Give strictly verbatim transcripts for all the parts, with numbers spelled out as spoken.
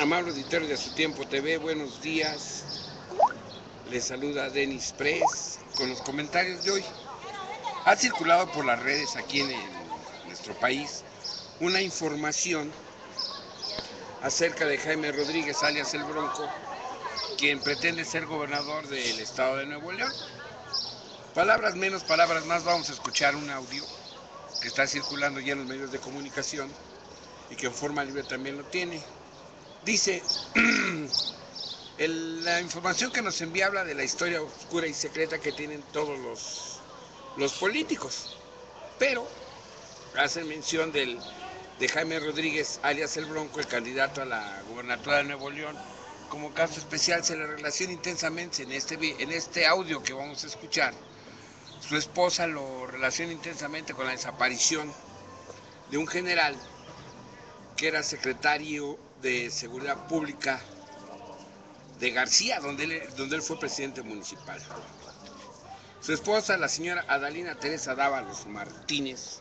Amable auditorio de A Su Tiempo T V, buenos días. Les saluda Denis Press con los comentarios de hoy. Ha circulado por las redes aquí en, el, en nuestro país una información acerca de Jaime Rodríguez, alias El Bronco, quien pretende ser gobernador del estado de Nuevo León. Palabras menos, palabras más, vamos a escuchar un audio que está circulando ya en los medios de comunicación y que en forma libre también lo tiene. Dice, el, la información que nos envía habla de la historia oscura y secreta que tienen todos los, los políticos, pero hace mención del, de Jaime Rodríguez, alias El Bronco, el candidato a la gobernatura de Nuevo León. Como caso especial se le relaciona intensamente en este, en este audio que vamos a escuchar. Su esposa lo relaciona intensamente con la desaparición de un general que era secretario de Seguridad Pública de García, donde él, donde él fue presidente municipal. Su esposa, la señora Adalina Teresa Dávalos Martínez,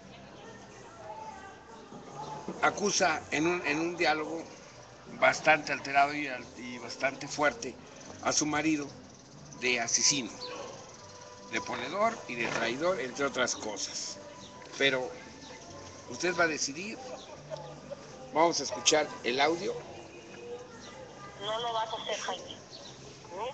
acusa en un, en un diálogo bastante alterado y, y bastante fuerte a su marido de asesino, de ponedor y de traidor, entre otras cosas. Pero usted va a decidir. Vamos a escuchar el audio. No lo vas a hacer, Jaime. ¿Eh?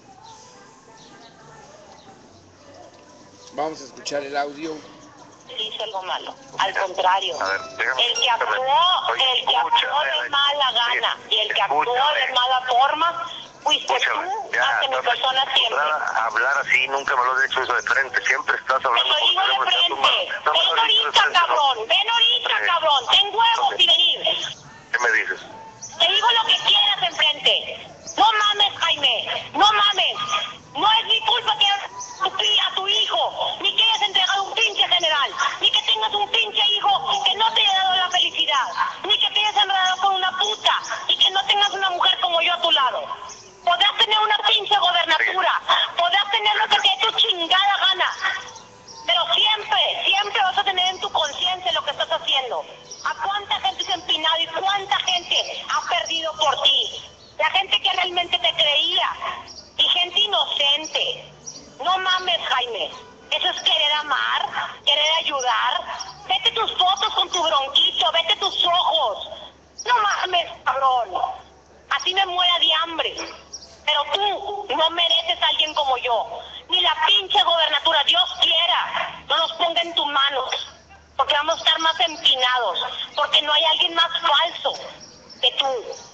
Vamos a escuchar el audio. Hizo algo malo. Al contrario. A ver, déjame, el que actuó, oye, el que actuó de mala gana y el que actuó de mala forma, fuiste escúchame, tú ya, ante mi persona siempre. Hablar así, nunca me lo has dicho eso de frente, siempre estás Te hablando lo digo de por frente. teléfono, Ven ahorita, cabrón. Ven ahorita, cabrón. Ten huevos y venir. ¿Qué me dices? Te digo lo que quieras enfrente. No mames, Jaime. No mames. No es mi culpa que a tu hijo, ni que hayas entregado un pinche general, ni que tengas un pinche hijo que no te haya dado la felicidad, ni que te hayas enredado con una puta, y que no tengas una mujer como yo a tu lado. Podrás tener una pinche gobernatura, podrás tener lo que te dé tu chingada gana, pero siempre, siempre vas a tener en tu conciencia lo que estás haciendo. ¿A cuánta gente se ha empinado y cuánta gente ha perdido por ti? La gente que realmente te creía y gente inocente. No mames, Jaime. Eso es querer amar, querer ayudar. Vete tus fotos con tu bronquito, vete tus ojos. No mames, cabrón. Así me muera de hambre. Pero tú no mereces a alguien como yo. Ni la pinche gobernatura, Dios quiera, no nos ponga en tus manos. Porque vamos a estar más empinados. Porque no hay alguien más falso que tú.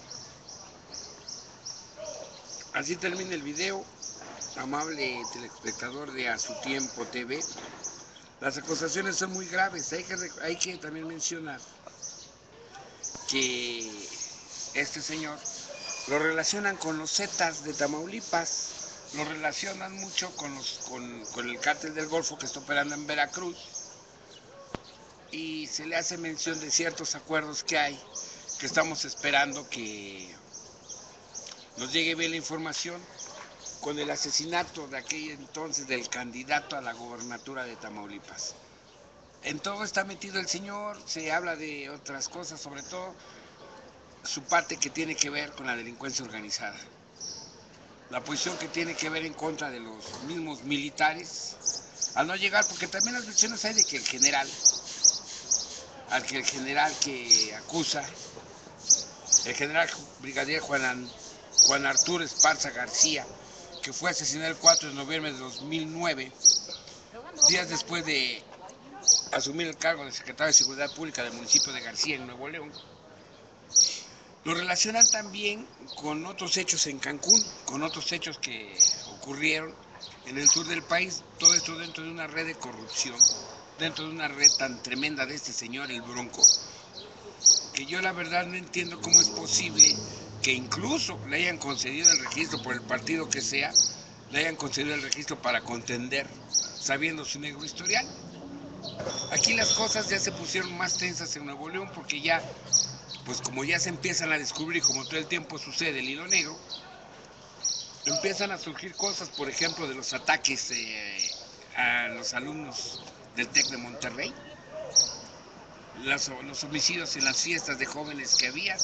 Así termina el video. Amable telespectador de A Su Tiempo T V, las acusaciones son muy graves. Hay que, hay que también mencionar que este señor lo relacionan con los Zetas de Tamaulipas, lo relacionan mucho con, los, con, con el cártel del Golfo que está operando en Veracruz, y se le hace mención de ciertos acuerdos que hay, que estamos esperando que nos llegue bien la información, con el asesinato de aquel entonces del candidato a la gobernatura de Tamaulipas. En todo está metido el señor, se habla de otras cosas, sobre todo su parte que tiene que ver con la delincuencia organizada. La posición que tiene que ver en contra de los mismos militares, al no llegar, porque también las versiones hay de que el general, al que el general que acusa, el general brigadier Juan, Juan Arturo Esparza García, que fue asesinado el cuatro de noviembre de dos mil nueve, días después de asumir el cargo de secretario de Seguridad Pública del municipio de García, en Nuevo León. Lo relacionan también con otros hechos en Cancún, con otros hechos que ocurrieron en el sur del país, todo esto dentro de una red de corrupción, dentro de una red tan tremenda de este señor, el Bronco, que yo la verdad no entiendo cómo es posible que incluso le hayan concedido el registro por el partido que sea, le hayan concedido el registro para contender, sabiendo su negro historial. Aquí las cosas ya se pusieron más tensas en Nuevo León porque ya, pues como ya se empiezan a descubrir, como todo el tiempo sucede, el hilo negro, empiezan a surgir cosas, por ejemplo, de los ataques eh, a los alumnos del TEC de Monterrey, los, los homicidios en las fiestas de jóvenes que había,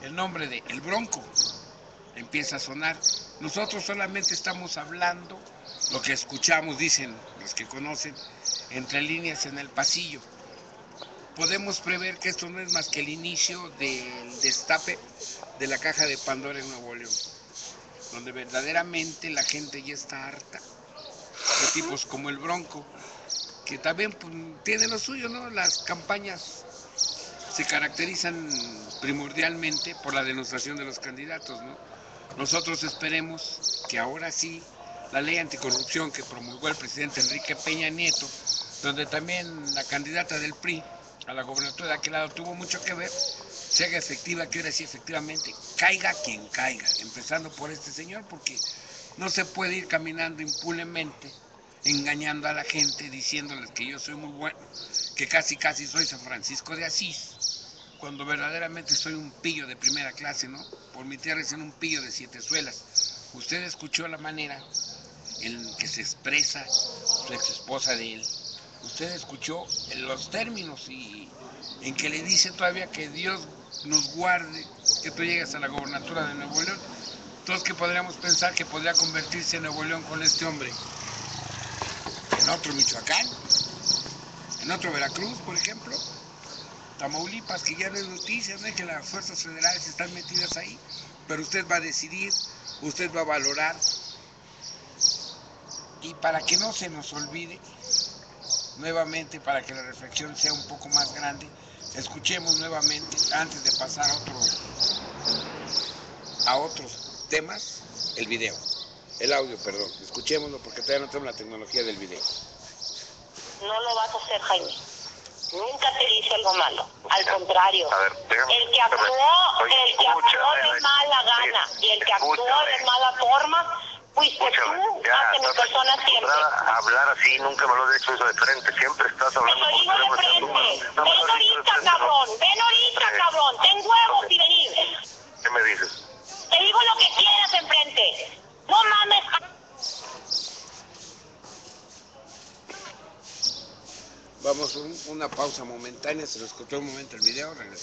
el nombre de El Bronco empieza a sonar. Nosotros solamente estamos hablando lo que escuchamos, dicen los que conocen, entre líneas en el pasillo. Podemos prever que esto no es más que el inicio del destape de la caja de Pandora en Nuevo León, donde verdaderamente la gente ya está harta de tipos como el Bronco, que también pues, tiene lo suyo, ¿no? Las campañas se caracterizan primordialmente por la denostación de los candidatos, ¿no? Nosotros esperemos que ahora sí la ley anticorrupción que promulgó el presidente Enrique Peña Nieto, donde también la candidata del P R I a la gobernatura de aquel lado tuvo mucho que ver, se haga efectiva, que ahora sí efectivamente caiga quien caiga, empezando por este señor, porque no se puede ir caminando impunemente, engañando a la gente, diciéndoles que yo soy muy bueno, que casi casi soy San Francisco de Asís, cuando verdaderamente soy un pillo de primera clase, ¿no? Por mi tierra es un pillo de siete suelas. Usted escuchó la manera en que se expresa su ex esposa de él. Usted escuchó los términos y en que le dice todavía que Dios nos guarde que tú llegues a la gobernatura de Nuevo León. Entonces, que podríamos pensar que podría convertirse en Nuevo León con este hombre en otro Michoacán, en otro Veracruz, por ejemplo, Tamaulipas, que ya no es noticia, no es que las fuerzas federales están metidas ahí, pero usted va a decidir, usted va a valorar, y para que no se nos olvide, nuevamente, para que la reflexión sea un poco más grande, escuchemos nuevamente, antes de pasar a otros, a otros temas, el video, el audio, perdón, escuchémoslo porque todavía no tenemos la tecnología del video. No lo vas a hacer, Jaime. Nunca te hice algo malo. Al contrario, A ver, déjame, el que actuó, oye, el que actuó escúchame, de mala gana y el que actuó de mala forma, fuiste escúchame, tú, ya, más que mi estás persona siempre. acostumbrada a hablar así, nunca me lo has hecho eso de frente, siempre estás Te hablando lo digo de por frente. teléfono. Ven No me lo has dicho de ahorita, frente, cabrón. ¿no? Ven ahorita, Eh, cabrón. Ten huevos ok. y venir. ¿Qué me dices? Te digo lo que quieras enfrente. No mames. Vamos a un, una pausa momentánea, se nos cortó un momento el video, regresamos.